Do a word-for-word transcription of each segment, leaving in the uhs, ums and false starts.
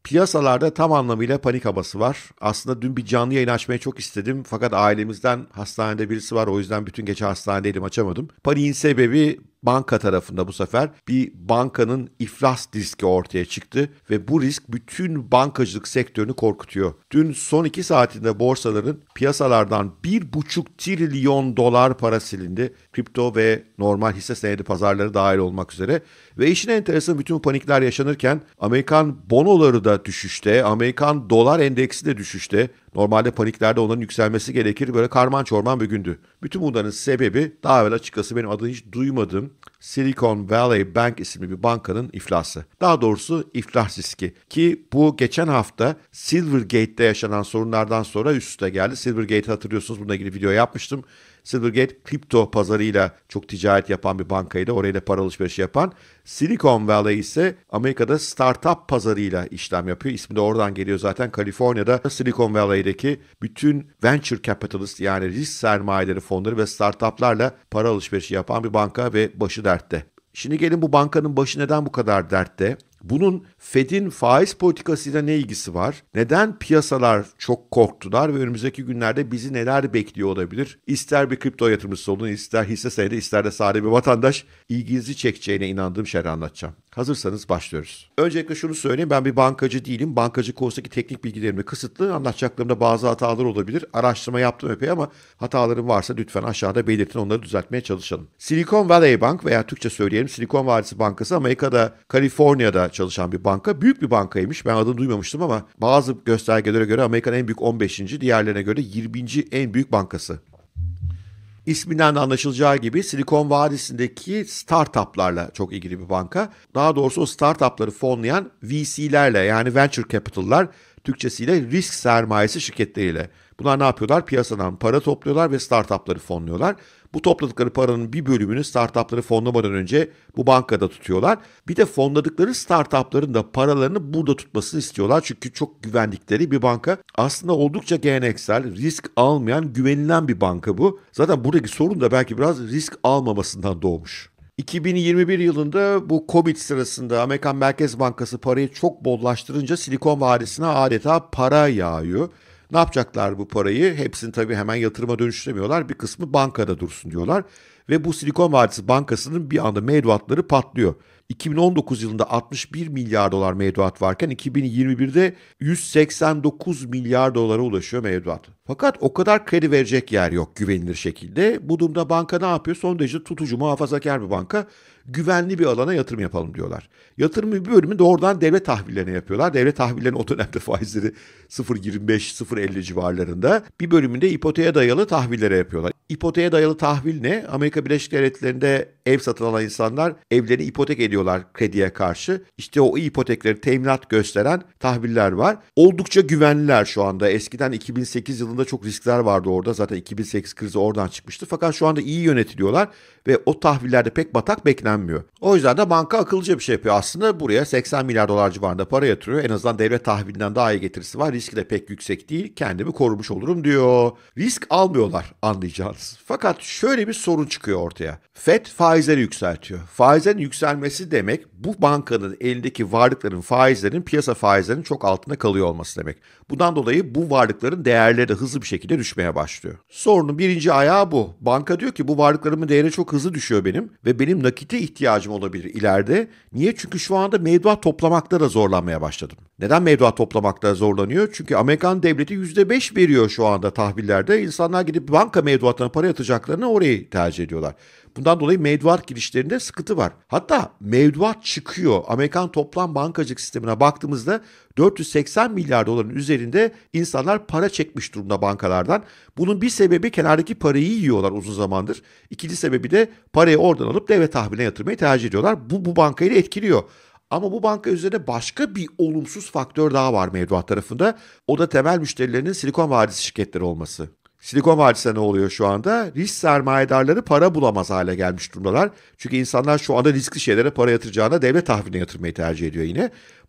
Piyasalarda tam anlamıyla panik havası var. Aslında dün bir canlı yayın açmayı çok istedim. Fakat ailemizden hastanede birisi var. O yüzden bütün gece hastanedeydim, açamadım. Paniğin sebebi banka tarafında bu sefer. Bir bankanın iflas riski ortaya çıktı. Ve bu risk bütün bankacılık sektörünü korkutuyor. Dün son iki saatinde borsaların piyasalardan bir buçuk trilyon dolar para silindi. Kripto ve normal hisse senedi pazarları dahil olmak üzere. Ve işin enteresanı, bütün bu panikler yaşanırken Amerikan bonoları da düşüşte, Amerikan dolar endeksi de düşüşte. Normalde paniklerde onların yükselmesi gerekir. Böyle karman çorman bir gündü. Bütün bunların sebebi daha evvel açıkçası benim adını hiç duymadığım Silicon Valley Bank isimli bir bankanın iflası. Daha doğrusu iflas riski. Ki bu geçen hafta Silvergate'de yaşanan sorunlardan sonra üst üste geldi. Silvergate'i hatırlıyorsunuz, bununla ilgili video yapmıştım. Silvergate kripto pazarıyla çok ticaret yapan bir bankaydı. Orayla para alışverişi yapan. Silicon Valley ise Amerika'da startup pazarıyla işlem yapıyor. İsmi de oradan geliyor zaten. Kaliforniya'da Silicon Valley'deki bütün venture capitalist, yani risk sermayeleri fonları ve startuplarla para alışverişi yapan bir banka ve başı dertte. Şimdi gelin, bu bankanın başı neden bu kadar dertte? Bunun Fed'in faiz politikasıyla ne ilgisi var? Neden piyasalar çok korktular ve önümüzdeki günlerde bizi neler bekliyor olabilir? İster bir kripto yatırımcısı olun, ister hisse senedi, ister de sade bir vatandaş, ilginizi çekeceğine inandığım şeyleri anlatacağım. Hazırsanız başlıyoruz. Öncelikle şunu söyleyeyim, ben bir bankacı değilim. Bankacı konusundaki teknik bilgilerimi kısıtlı. Anlatacaklarımda bazı hatalar olabilir. Araştırma yaptım epey ama hatalarım varsa lütfen aşağıda belirtin, onları düzeltmeye çalışalım. Silicon Valley Bank veya Türkçe söyleyelim Silikon Vadisi Bankası, Amerika'da, Kaliforniya'da çalışan bir banka. Büyük bir bankaymış. Ben adını duymamıştım ama bazı göstergelere göre Amerika'nın en büyük on beşinci, diğerlerine göre yirminci en büyük bankası. İsminden de anlaşılacağı gibi Silikon Vadisi'ndeki startuplarla çok ilgili bir banka. Daha doğrusu o startupları fonlayan V C'lerle, yani venture capital'lar, Türkçesiyle risk sermayesi şirketleriyle. Bunlar ne yapıyorlar? Piyasadan para topluyorlar ve startupları fonluyorlar. Bu topladıkları paranın bir bölümünü startupları fonlamadan önce bu bankada tutuyorlar. Bir de fonladıkları startupların da paralarını burada tutmasını istiyorlar. Çünkü çok güvendikleri bir banka. Aslında oldukça geleneksel, risk almayan, güvenilen bir banka bu. Zaten buradaki sorun da belki biraz risk almamasından doğmuş. iki bin yirmi bir yılında bu Covid sırasında Amerikan Merkez Bankası parayı çok bollaştırınca Silikon Vadisi'ne adeta para yağıyor. Ne yapacaklar bu parayı? Hepsini tabii hemen yatırıma dönüştüremiyorlar. Bir kısmı bankada dursun diyorlar. Ve bu Silikon Vadisi Bankası'nın bir anda mevduatları patlıyor. iki bin on dokuz yılında altmış bir milyar dolar mevduat varken iki bin yirmi birde yüz seksen dokuz milyar dolara ulaşıyor mevduat. Fakat o kadar kredi verecek yer yok güvenilir şekilde. Bu durumda banka ne yapıyor? Son derece tutucu, muhafazakar bir banka. Güvenli bir alana yatırım yapalım diyorlar. Yatırımın bir bölümünü doğrudan devlet tahvillerine yapıyorlar. Devlet tahvillerinin o dönemde faizleri sıfır virgül yirmi beş sıfır virgül elli civarlarında. Bir bölümünde ipoteğe dayalı tahvillere yapıyorlar. İpoteğe dayalı tahvil ne? Amerika Birleşik Devletleri'nde ev satın alan insanlar evlerini ipotek ediyorlar krediye karşı. İşte o ipotekleri teminat gösteren tahviller var. Oldukça güvenliler şu anda. Eskiden iki bin sekiz yılında çok riskler vardı orada. Zaten iki bin sekiz krizi oradan çıkmıştı. Fakat şu anda iyi yönetiliyorlar ve o tahvillerde pek batak beklenmiyor. O yüzden de banka akıllıca bir şey yapıyor aslında. Buraya seksen milyar dolar civarında para yatırıyor. En azından devlet tahvilinden daha iyi getirisi var. Riski de pek yüksek değil. Kendimi korumuş olurum diyor. Risk almıyorlar, anlayacağınız. Fakat şöyle bir sorun çıkıyor ortaya. Fed faizleri yükseltiyor. Faizlerin yükselmesi demek bu bankanın elindeki varlıkların faizlerinin piyasa faizlerinin çok altında kalıyor olması demek. Bundan dolayı bu varlıkların değerleri de hızlı bir şekilde düşmeye başlıyor. Sorunun birinci ayağı bu. Banka diyor ki bu varlıklarımın değeri çok hızlı düşüyor benim ve benim nakite ihtiyacım olabilir ileride. Niye? Çünkü şu anda mevduat toplamakta da zorlanmaya başladım. Neden mevduat toplamakta zorlanıyor? Çünkü Amerikan devleti yüzde beş veriyor şu anda tahvillerde. İnsanlar gidip banka mevduatına para yatıracaklarını orayı tercih ediyorlar. Bundan dolayı mevduat girişlerinde sıkıntı var. Hatta mevduat çıkıyor. Amerikan toplam bankacılık sistemine baktığımızda dört yüz seksen milyar doların üzerinde insanlar para çekmiş durumda bankalardan. Bunun bir sebebi kenardaki parayı yiyorlar uzun zamandır. İkinci sebebi de parayı oradan alıp devlet tahviline yatırmayı tercih ediyorlar. Bu, bu bankayı da etkiliyor. Ama bu banka üzerinde başka bir olumsuz faktör daha var mevduat tarafında. O da temel müşterilerinin Silikon Vadisi şirketleri olması. Silikon Vadisi'ne ne oluyor şu anda? Risk sermayedarları para bulamaz hale gelmiş durumdalar. Çünkü insanlar şu anda riskli şeylere para yatıracağına devlet tahviline yatırmayı tercih ediyor yine.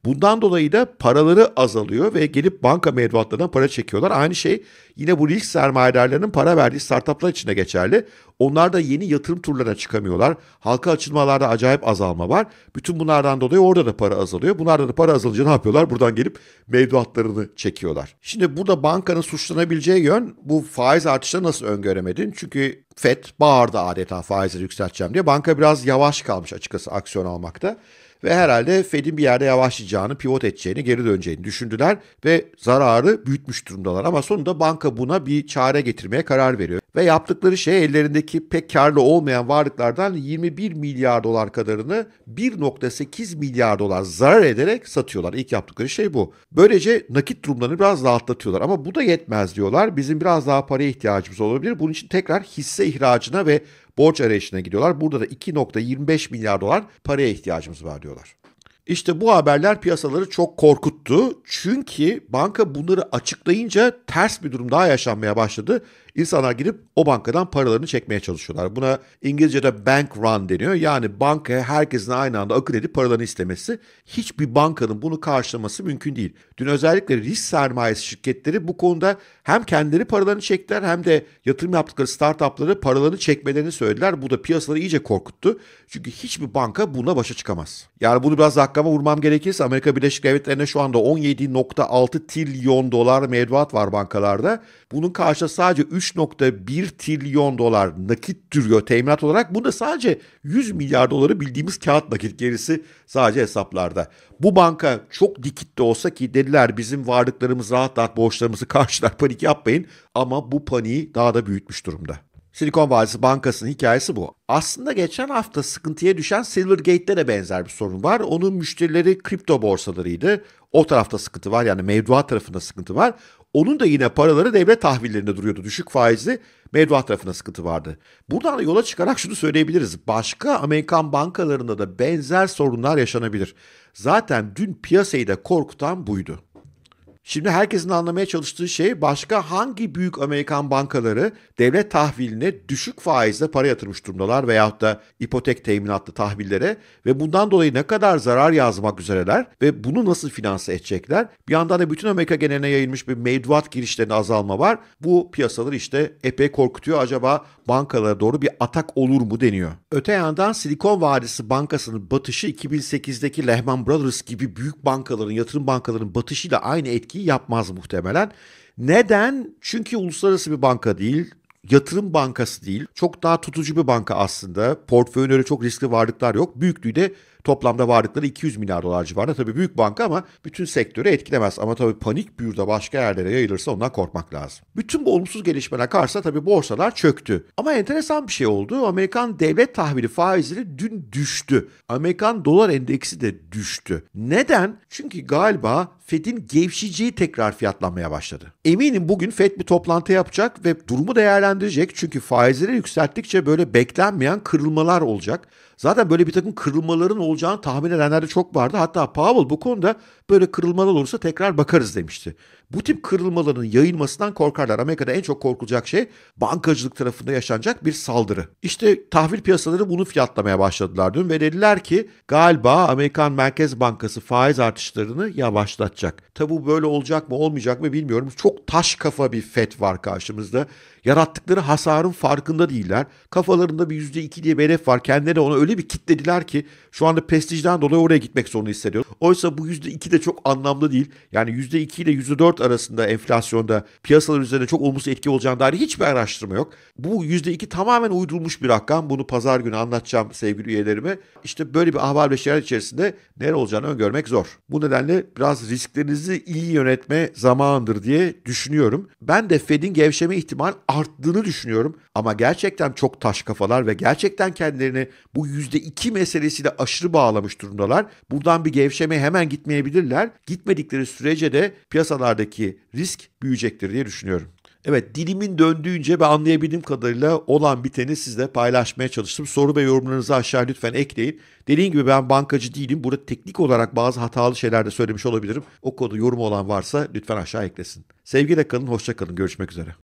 Bundan dolayı da paraları azalıyor ve gelip banka mevduatlarından para çekiyorlar. Aynı şey yine bu risk sermayedarlarının para verdiği startuplar için de geçerli. Onlar da yeni yatırım turlarına çıkamıyorlar. Halka açılmalarda acayip azalma var. Bütün bunlardan dolayı orada da para azalıyor. Bunlarda da para azalınca ne yapıyorlar? Buradan gelip mevduatlarını çekiyorlar. Şimdi burada bankanın suçlanabileceği yön, bu faiz artışını nasıl öngöremedin? Çünkü Fed bağırdı adeta faizleri yükselteceğim diye. Banka biraz yavaş kalmış açıkçası aksiyon almakta. Ve herhalde Fed'in bir yerde yavaşlayacağını, pivot edeceğini, geri döneceğini düşündüler ve zararı büyütmüş durumdalar. Ama sonunda banka buna bir çare getirmeye karar veriyor. Ve yaptıkları şey, ellerindeki pek karlı olmayan varlıklardan yirmi bir milyar dolar kadarını bir nokta sekiz milyar dolar zarar ederek satıyorlar. İlk yaptıkları şey bu. Böylece nakit durumlarını biraz rahatlatıyorlar. Ama bu da yetmez diyorlar. Bizim biraz daha paraya ihtiyacımız olabilir. Bunun için tekrar hisse ihracına ve borç arayışına gidiyorlar. Burada da iki nokta yirmi beş milyar dolar paraya ihtiyacımız var diyorlar. İşte bu haberler piyasaları çok korkuttu. Çünkü banka bunları açıklayınca ters bir durum daha yaşanmaya başladı. İnsanlar gidip o bankadan paralarını çekmeye çalışıyorlar. Buna İngilizce'de bank run deniyor. Yani bankaya herkesin aynı anda akın edip paralarını istemesi. Hiçbir bankanın bunu karşılaması mümkün değil. Dün özellikle risk sermayesi şirketleri bu konuda hem kendileri paralarını çektiler hem de yatırım yaptıkları startupları paralarını çekmelerini söylediler. Bu da piyasaları iyice korkuttu. Çünkü hiçbir banka buna başa çıkamaz. Yani bunu biraz rakama vurmam gerekirse Amerika Birleşik Devletleri'nde şu anda on yedi nokta altı trilyon dolar mevduat var bankalarda. Bunun karşısında sadece üç nokta bir trilyon dolar nakit duruyor teminat olarak. Bunda sadece yüz milyar doları bildiğimiz kağıt nakit, gerisi sadece hesaplarda. Bu banka çok dikit de olsa ki dediler bizim varlıklarımız rahat rahat borçlarımızı karşılar, panik yapmayın, ama bu paniği daha da büyütmüş durumda. Silikon Vadisi Bankası'nın hikayesi bu. Aslında geçen hafta sıkıntıya düşen Silvergate'de de benzer bir sorun var. Onun müşterileri kripto borsalarıydı. O tarafta sıkıntı var, yani mevduat tarafında sıkıntı var. Onun da yine paraları devlet tahvillerinde duruyordu. Düşük faizli mevduat tarafında sıkıntı vardı. Buradan da yola çıkarak şunu söyleyebiliriz. Başka Amerikan bankalarında da benzer sorunlar yaşanabilir. Zaten dün piyasayı da korkutan buydu. Şimdi herkesin anlamaya çalıştığı şey, başka hangi büyük Amerikan bankaları devlet tahviline düşük faizle para yatırmış durumdalar veyahut da ipotek teminatlı tahvillere ve bundan dolayı ne kadar zarar yazmak üzereler ve bunu nasıl finanse edecekler? Bir yandan da bütün Amerika geneline yayılmış bir mevduat girişlerinde azalma var. Bu piyasaları işte epey korkutuyor. Acaba bankalara doğru bir atak olur mu deniyor. Öte yandan Silikon Vadisi Bankası'nın batışı iki bin sekizdeki Lehman Brothers gibi büyük bankaların, yatırım bankalarının batışıyla aynı etkiyi yapmaz muhtemelen. Neden? Çünkü uluslararası bir banka değil, yatırım bankası değil. Çok daha tutucu bir banka aslında. Portföyünde öyle çok riskli varlıklar yok. Büyüklüğü de toplamda varlıkları iki yüz milyar dolar civarında. Tabii büyük banka ama bütün sektörü etkilemez. Ama tabii panik büyür de başka yerlere yayılırsa ondan korkmak lazım. Bütün bu olumsuz gelişmeler karşısında tabii borsalar çöktü. Ama enteresan bir şey oldu. Amerikan devlet tahvili faizleri dün düştü. Amerikan dolar endeksi de düştü. Neden? Çünkü galiba Fed'in gevşeyeceği tekrar fiyatlanmaya başladı. Eminim bugün Fed bir toplantı yapacak ve durumu değerlendirecek. Çünkü faizleri yükselttikçe böyle beklenmeyen kırılmalar olacak. Zaten böyle bir takım kırılmaların olacağını tahmin edenler de çok vardı. Hatta Powell bu konuda böyle kırılmalar olursa tekrar bakarız demişti. Bu tip kırılmaların yayılmasından korkarlar. Amerika'da en çok korkulacak şey bankacılık tarafında yaşanacak bir saldırı. İşte tahvil piyasaları bunu fiyatlamaya başladılar dün ve dediler ki galiba Amerikan Merkez Bankası faiz artışlarını yavaşlatacak. Tabi bu böyle olacak mı olmayacak mı bilmiyorum. Çok taş kafa bir Fed var karşımızda. Yarattıkları hasarın farkında değiller. Kafalarında bir yüzde iki diye bir hedef var. Kendileri onu öyle bir kitlediler ki şu anda prestijden dolayı oraya gitmek zorunda hissediyor. Oysa bu yüzde iki de çok anlamlı değil. Yani yüzde iki ile yüzde dört arasında enflasyonda piyasalar üzerinde çok olumsuz etki olacağına dair hiçbir araştırma yok. Bu yüzde iki tamamen uydurulmuş bir rakam. Bunu pazar günü anlatacağım sevgili üyelerime. İşte böyle bir ahval ve şer içerisinde neler olacağını öngörmek zor. Bu nedenle biraz risklerinizi iyi yönetme zamanıdır diye düşünüyorum. Ben de Fed'in gevşeme ihtimali arttığını düşünüyorum. Ama gerçekten çok taş kafalar ve gerçekten kendilerini bu yüzde iki meselesiyle aşırı bağlamış durumdalar. Buradan bir gevşemeye hemen gitmeyebilirler. Gitmedikleri sürece de piyasalardaki risk büyüyecektir diye düşünüyorum. Evet, dilimin döndüğünce ve anlayabildiğim kadarıyla olan biteni sizle paylaşmaya çalıştım. Soru ve yorumlarınızı aşağı lütfen ekleyin. Dediğim gibi ben bankacı değilim. Burada teknik olarak bazı hatalı şeyler de söylemiş olabilirim. O konuda yorum olan varsa lütfen aşağı eklesin. Sevgiyle kalın, hoşça kalın. Görüşmek üzere.